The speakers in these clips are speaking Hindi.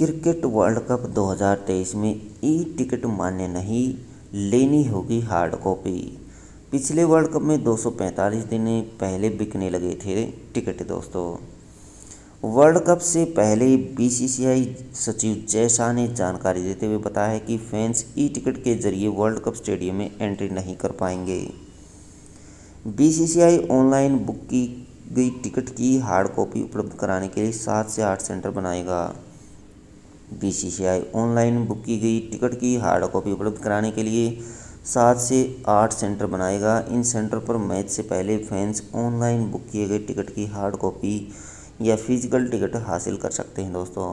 क्रिकेट वर्ल्ड कप 2023 में ई टिकट मान्य नहीं, लेनी होगी हार्ड कॉपी। पिछले वर्ल्ड कप में 245 दिन पहले बिकने लगे थे टिकट दोस्तों। वर्ल्ड कप से पहले बीसीसीआई सचिव जय शाह ने जानकारी देते हुए बताया कि फैंस ई टिकट के जरिए वर्ल्ड कप स्टेडियम में एंट्री नहीं कर पाएंगे। बीसीसीआई ऑनलाइन बुक की गई टिकट की हार्ड कॉपी उपलब्ध कराने के लिए 7 से 8 सेंटर बनाएगा। बीसीसीआई ऑनलाइन बुक की गई टिकट की हार्ड कॉपी उपलब्ध कराने के लिए 7 से 8 सेंटर बनाएगा। इन सेंटर पर मैच से पहले फैंस ऑनलाइन बुक किए गए टिकट की हार्ड कॉपी या फिजिकल टिकट हासिल कर सकते हैं दोस्तों।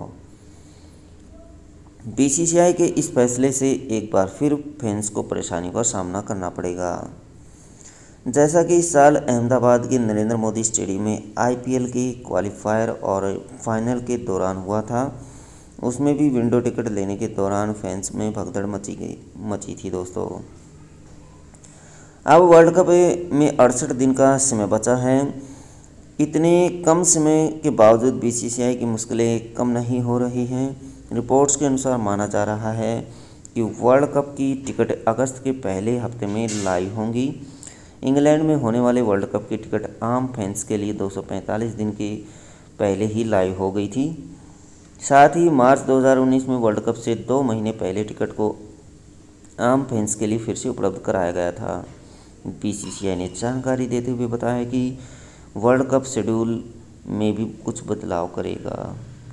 बीसीसीआई के इस फैसले से एक बार फिर फैंस को परेशानी का सामना करना पड़ेगा। जैसा कि इस साल अहमदाबाद के नरेंद्र मोदी स्टेडियम में आईपीएल के क्वालिफायर और फाइनल के दौरान हुआ था, उसमें भी विंडो टिकट लेने के दौरान फैंस में भगदड़ मची थी दोस्तों। अब वर्ल्ड कप में 68 दिन का समय बचा है। इतने कम समय के बावजूद बीसीसीआई की मुश्किलें कम नहीं हो रही हैं। रिपोर्ट्स के अनुसार माना जा रहा है कि वर्ल्ड कप की टिकट अगस्त के पहले हफ्ते में लाइव होंगी। इंग्लैंड में होने वाले वर्ल्ड कप की टिकट आम फैंस के लिए 245 दिन के पहले ही लाइव हो गई थी। साथ ही मार्च 2019 में वर्ल्ड कप से 2 महीने पहले टिकट को आम फैंस के लिए फिर से उपलब्ध कराया गया था। बीसीसीआई ने जानकारी देते हुए बताया कि वर्ल्ड कप शेड्यूल में भी कुछ बदलाव करेगा।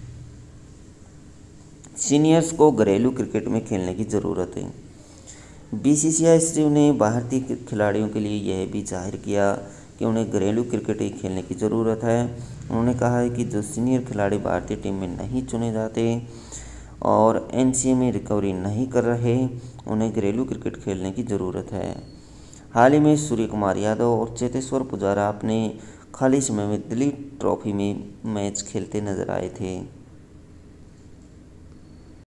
सीनियर्स को घरेलू क्रिकेट में खेलने की ज़रूरत है। बीसीसीआई सचिव ने भारतीय खिलाड़ियों के लिए यह भी जाहिर किया कि उन्हें घरेलू क्रिकेट ही खेलने की ज़रूरत है। उन्होंने कहा है कि जो सीनियर खिलाड़ी भारतीय टीम में नहीं चुने जाते और एनसीए में रिकवरी नहीं कर रहे, उन्हें घरेलू क्रिकेट खेलने की ज़रूरत है। हाल ही में सूर्य कुमार यादव और चेतेश्वर पुजारा अपने खाली समय में दिलीप ट्रॉफी में मैच खेलते नजर आए थे।